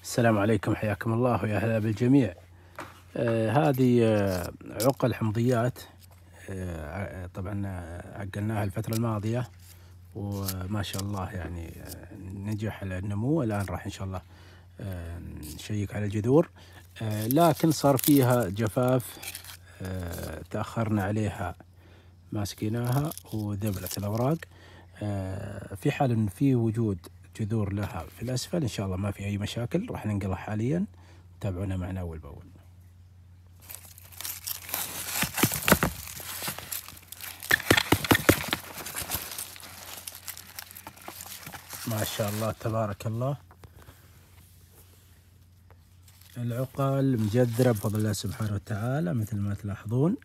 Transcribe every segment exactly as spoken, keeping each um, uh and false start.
السلام عليكم، حياكم الله ويا هلا بالجميع. آه هذه آه عقل حمضيات. آه طبعا آه، عقلناها الفترة الماضية وما شاء الله يعني آه نجح النمو. الآن راح إن شاء الله آه نشيك على الجذور. آه لكن صار فيها جفاف، آه تأخرنا عليها، ما سقيناها وذبلت الأوراق. آه في حال إن في وجود جذور لها في الأسفل إن شاء الله ما في أي مشاكل، راح ننقلها حاليا. تابعونا معنا أول بأول. ما شاء الله تبارك الله، العقل مجذرة بفضل الله سبحانه وتعالى مثل ما تلاحظون،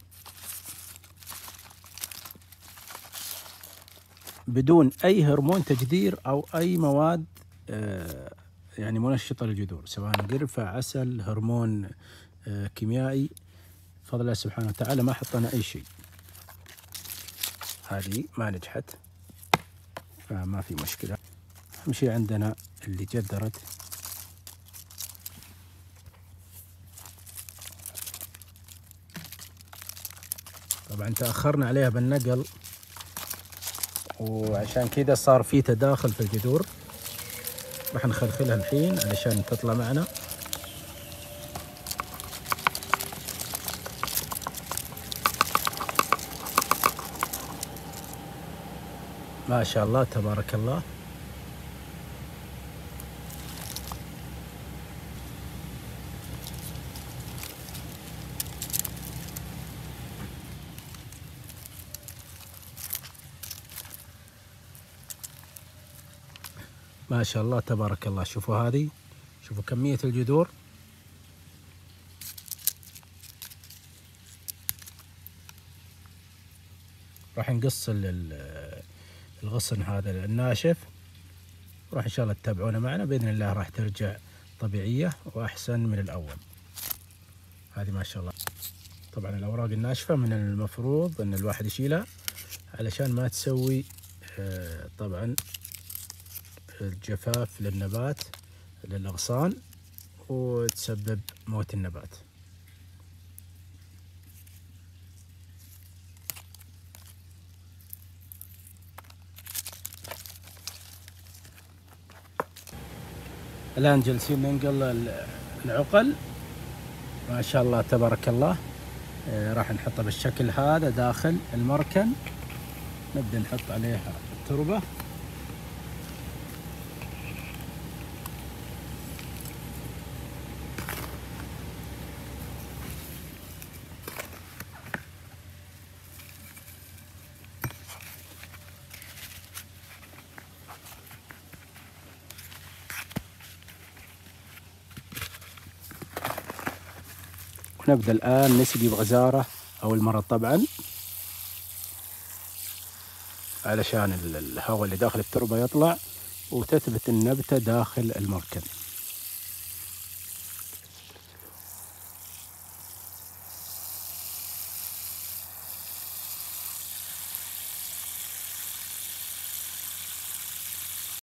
بدون أي هرمون تجذير أو أي مواد آه يعني منشطة للجذور، سواء قرفة، عسل، هرمون آه كيميائي. بفضل الله سبحانه وتعالى ما حطينا أي شيء. هذه ما نجحت فما في مشكلة. أهم شيء عندنا اللي جذرت. طبعا تأخرنا عليها بالنقل وعشان كذا صار في تداخل في الجذور. راح نخلخلها الحين علشان تطلع معنا. ما شاء الله تبارك الله. ما شاء الله تبارك الله. شوفوا هذه، شوفوا كمية الجذور. راح نقص الغصن هذا الناشف، وراح ان شاء الله تتابعونا معنا باذن الله. راح ترجع طبيعية واحسن من الاول. هذه ما شاء الله. طبعا الاوراق الناشفة من المفروض ان الواحد يشيلها علشان ما تسوي طبعا الجفاف للنبات للأغصان وتسبب موت النبات. الآن جالسين ننقل العقل. ما شاء الله تبارك الله. راح نحطها بالشكل هذا داخل المركن. نبدأ نحط عليها التربة. نبدأ الآن نسقي بغزارة أول مرة طبعا، علشان الهواء اللي داخل التربة يطلع وتثبت النبتة داخل المركن.